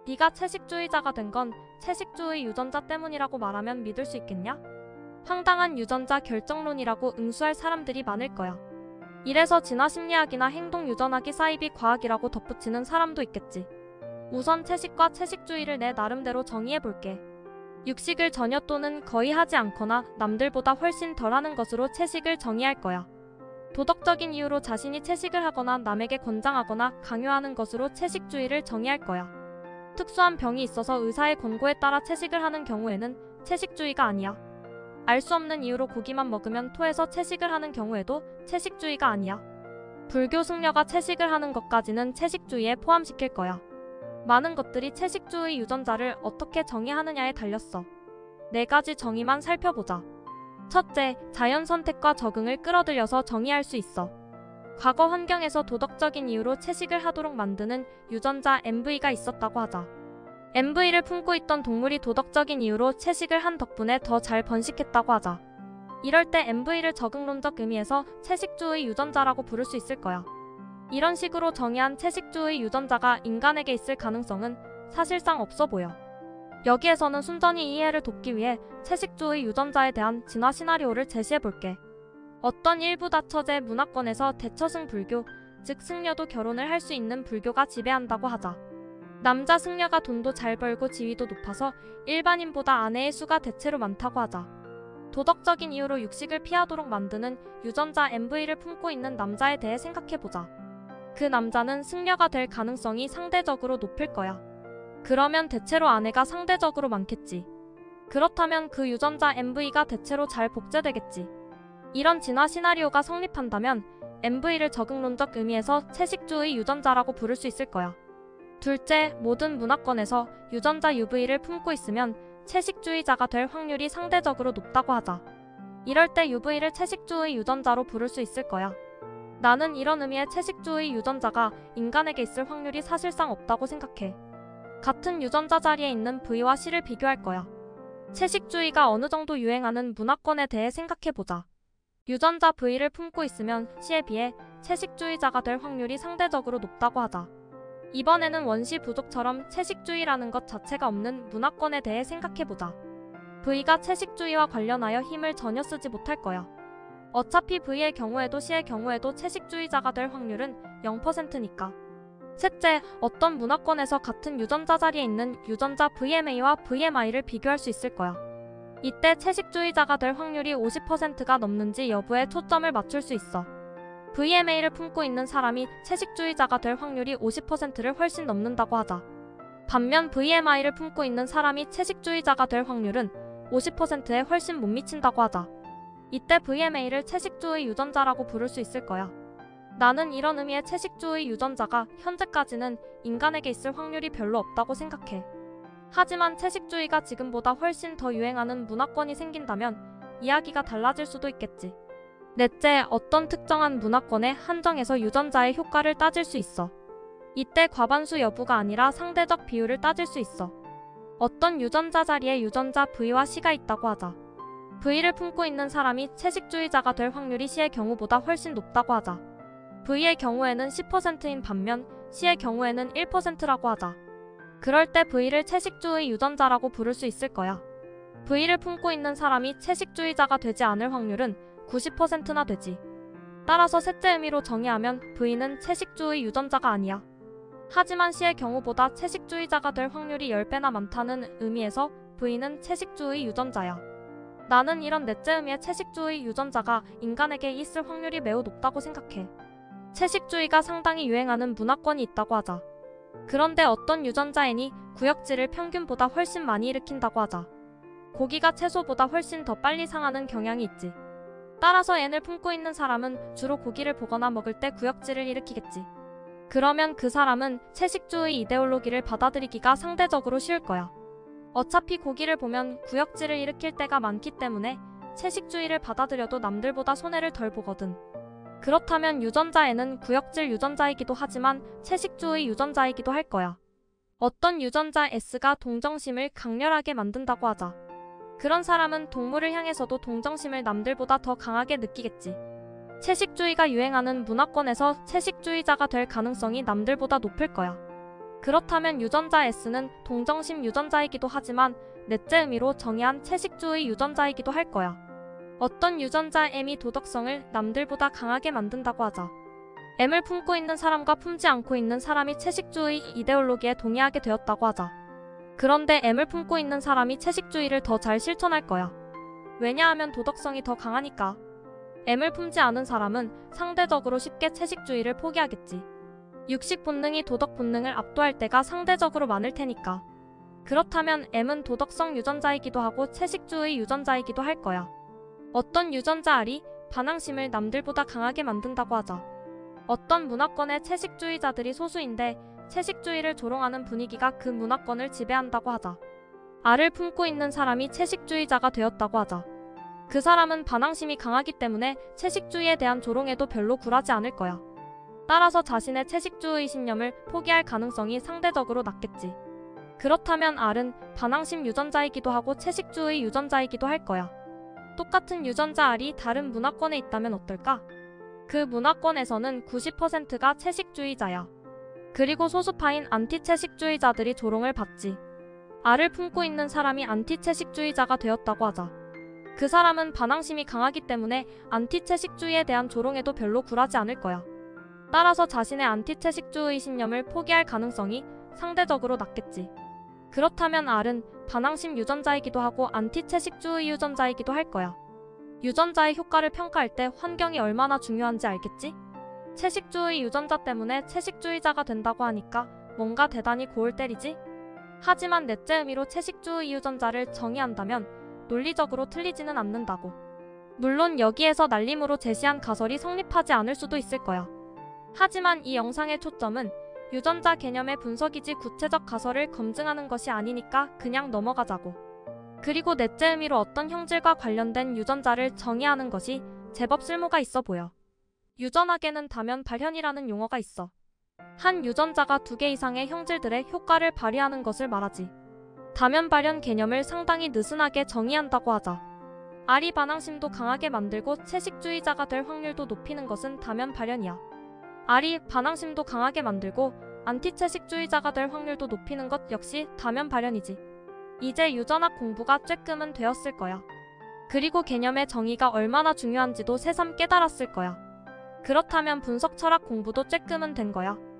네가 채식주의자가 된 건 채식주의 유전자 때문이라고 말하면 믿을 수 있겠냐? 황당한 유전자 결정론이라고 응수할 사람들이 많을 거야. 이래서 진화심리학이나 행동유전학이 사이비 과학이라고 덧붙이는 사람도 있겠지. 우선 채식과 채식주의를 내 나름대로 정의해볼게. 육식을 전혀 또는 거의 하지 않거나 남들보다 훨씬 덜하는 것으로 채식을 정의할 거야. 도덕적인 이유로 자신이 채식을 하거나 남에게 권장하거나 강요하는 것으로 채식주의를 정의할 거야. 특수한 병이 있어서 의사의 권고에 따라 채식을 하는 경우에는 채식주의가 아니야. 알 수 없는 이유로 고기만 먹으면 토해서 채식을 하는 경우에도 채식주의가 아니야. 불교 승려가 채식을 하는 것까지는 채식주의에 포함시킬 거야. 많은 것들이 채식주의 유전자를 어떻게 정의하느냐에 달렸어. 4가지 정의만 살펴보자. 첫째, 자연 선택과 적응을 끌어들여서 정의할 수 있어. 과거 환경에서 도덕적인 이유로 채식을 하도록 만드는 유전자 MV가 있었다고 하자. MV를 품고 있던 동물이 도덕적인 이유로 채식을 한 덕분에 더 잘 번식했다고 하자. 이럴 때 MV를 적응론적 의미에서 채식주의 유전자라고 부를 수 있을 거야. 이런 식으로 정의한 채식주의 유전자가 인간에게 있을 가능성은 사실상 없어 보여. 여기에서는 순전히 이해를 돕기 위해 채식주의 유전자에 대한 진화 시나리오를 제시해볼게. 어떤 일부 다처제 문화권에서 대처승 불교, 즉 승려도 결혼을 할 수 있는 불교가 지배한다고 하자. 남자 승려가 돈도 잘 벌고 지위도 높아서 일반인보다 아내의 수가 대체로 많다고 하자. 도덕적인 이유로 육식을 피하도록 만드는 유전자 MV를 품고 있는 남자에 대해 생각해보자. 그 남자는 승려가 될 가능성이 상대적으로 높을 거야. 그러면 대체로 아내가 상대적으로 많겠지. 그렇다면 그 유전자 MV가 대체로 잘 복제되겠지. 이런 진화 시나리오가 성립한다면 MV를 적응론적 의미에서 채식주의 유전자라고 부를 수 있을 거야. 둘째, 모든 문화권에서 유전자 UV를 품고 있으면 채식주의자가 될 확률이 상대적으로 높다고 하자. 이럴 때 UV를 채식주의 유전자로 부를 수 있을 거야. 나는 이런 의미의 채식주의 유전자가 인간에게 있을 확률이 사실상 없다고 생각해. 같은 유전자 자리에 있는 V와 C를 비교할 거야. 채식주의가 어느 정도 유행하는 문화권에 대해 생각해보자. 유전자 V를 품고 있으면 C에 비해 채식주의자가 될 확률이 상대적으로 높다고 하자. 이번에는 원시 부족처럼 채식주의라는 것 자체가 없는 문화권에 대해 생각해보자. V가 채식주의와 관련하여 힘을 전혀 쓰지 못할 거야. 어차피 V의 경우에도 C의 경우에도 채식주의자가 될 확률은 0%니까. 셋째, 어떤 문화권에서 같은 유전자 자리에 있는 유전자 VMA와 VMI를 비교할 수 있을 거야. 이때 채식주의자가 될 확률이 50%가 넘는지 여부에 초점을 맞출 수 있어. VMA를 품고 있는 사람이 채식주의자가 될 확률이 50%를 훨씬 넘는다고 하자. 반면 VMI를 품고 있는 사람이 채식주의자가 될 확률은 50%에 훨씬 못 미친다고 하자. 이때 VMA를 채식주의 유전자라고 부를 수 있을 거야. 나는 이런 의미의 채식주의 유전자가 현재까지는 인간에게 있을 확률이 별로 없다고 생각해. 하지만 채식주의가 지금보다 훨씬 더 유행하는 문화권이 생긴다면 이야기가 달라질 수도 있겠지. 넷째, 어떤 특정한 문화권에 한정해서 유전자의 효과를 따질 수 있어. 이때 과반수 여부가 아니라 상대적 비율을 따질 수 있어. 어떤 유전자 자리에 유전자 V와 C가 있다고 하자. V를 품고 있는 사람이 채식주의자가 될 확률이 C의 경우보다 훨씬 높다고 하자. V의 경우에는 10%인 반면 C의 경우에는 1%라고 하자. 그럴 때 V를 채식주의 유전자라고 부를 수 있을 거야. V를 품고 있는 사람이 채식주의자가 되지 않을 확률은 90%나 되지. 따라서 셋째 의미로 정의하면 V는 채식주의 유전자가 아니야. 하지만 C의 경우보다 채식주의자가 될 확률이 10배나 많다는 의미에서 V는 채식주의 유전자야. 나는 이런 넷째 의미의 채식주의 유전자가 인간에게 있을 확률이 매우 높다고 생각해. 채식주의가 상당히 유행하는 문화권이 있다고 하자. 그런데 어떤 유전자애니 구역질을 평균보다 훨씬 많이 일으킨다고 하자. 고기가 채소보다 훨씬 더 빨리 상하는 경향이 있지. 따라서 N을 품고 있는 사람은 주로 고기를 보거나 먹을 때 구역질을 일으키겠지. 그러면 그 사람은 채식주의 이데올로기를 받아들이기가 상대적으로 쉬울 거야. 어차피 고기를 보면 구역질을 일으킬 때가 많기 때문에 채식주의를 받아들여도 남들보다 손해를 덜 보거든. 그렇다면 유전자에는 구역질 유전자이기도 하지만 채식주의 유전자이기도 할 거야. 어떤 유전자 S가 동정심을 강렬하게 만든다고 하자. 그런 사람은 동물을 향해서도 동정심을 남들보다 더 강하게 느끼겠지. 채식주의가 유행하는 문화권에서 채식주의자가 될 가능성이 남들보다 높을 거야. 그렇다면 유전자 S는 동정심 유전자이기도 하지만 넷째 의미로 정의한 채식주의 유전자이기도 할 거야. 어떤 유전자 M이 도덕성을 남들보다 강하게 만든다고 하자. M을 품고 있는 사람과 품지 않고 있는 사람이 채식주의 이데올로기에 동의하게 되었다고 하자. 그런데 M을 품고 있는 사람이 채식주의를 더 잘 실천할 거야. 왜냐하면 도덕성이 더 강하니까. M을 품지 않은 사람은 상대적으로 쉽게 채식주의를 포기하겠지. 육식 본능이 도덕 본능을 압도할 때가 상대적으로 많을 테니까. 그렇다면 M은 도덕성 유전자이기도 하고 채식주의 유전자이기도 할 거야. 어떤 유전자 R이 반항심을 남들보다 강하게 만든다고 하자. 어떤 문화권의 채식주의자들이 소수인데 채식주의를 조롱하는 분위기가 그 문화권을 지배한다고 하자. R을 품고 있는 사람이 채식주의자가 되었다고 하자. 그 사람은 반항심이 강하기 때문에 채식주의에 대한 조롱에도 별로 굴하지 않을 거야. 따라서 자신의 채식주의 신념을 포기할 가능성이 상대적으로 낮겠지. 그렇다면 R은 반항심 유전자이기도 하고 채식주의 유전자이기도 할 거야. 똑같은 유전자 R이 다른 문화권에 있다면 어떨까? 그 문화권에서는 90%가 채식주의자야. 그리고 소수파인 안티채식주의자들이 조롱을 받지. R을 품고 있는 사람이 안티채식주의자가 되었다고 하자. 그 사람은 반항심이 강하기 때문에 안티채식주의에 대한 조롱에도 별로 굴하지 않을 거야. 따라서 자신의 안티채식주의 신념을 포기할 가능성이 상대적으로 낮겠지. 그렇다면 R은 반항심 유전자이기도 하고 안티채식주의 유전자이기도 할 거야. 유전자의 효과를 평가할 때 환경이 얼마나 중요한지 알겠지? 채식주의 유전자 때문에 채식주의자가 된다고 하니까 뭔가 대단히 고울 때리지? 하지만 넷째 의미로 채식주의 유전자를 정의한다면 논리적으로 틀리지는 않는다고. 물론 여기에서 날림으로 제시한 가설이 성립하지 않을 수도 있을 거야. 하지만 이 영상의 초점은 유전자 개념의 분석이지 구체적 가설을 검증하는 것이 아니니까 그냥 넘어가자고. 그리고 넷째 의미로 어떤 형질과 관련된 유전자를 정의하는 것이 제법 쓸모가 있어 보여. 유전학에는 다면 발현이라는 용어가 있어. 한 유전자가 2개 이상의 형질들의 효과를 발휘하는 것을 말하지. 다면 발현 개념을 상당히 느슨하게 정의한다고 하자. R이 반항심도 강하게 만들고 채식주의자가 될 확률도 높이는 것은 다면 발현이야. R이 반항심도 강하게 만들고 안티채식주의자가 될 확률도 높이는 것 역시 다면 발현이지. 이제 유전학 공부가 쬐끔은 되었을 거야. 그리고 개념의 정의가 얼마나 중요한지도 새삼 깨달았을 거야. 그렇다면 분석 철학 공부도 쬐끔은 된 거야.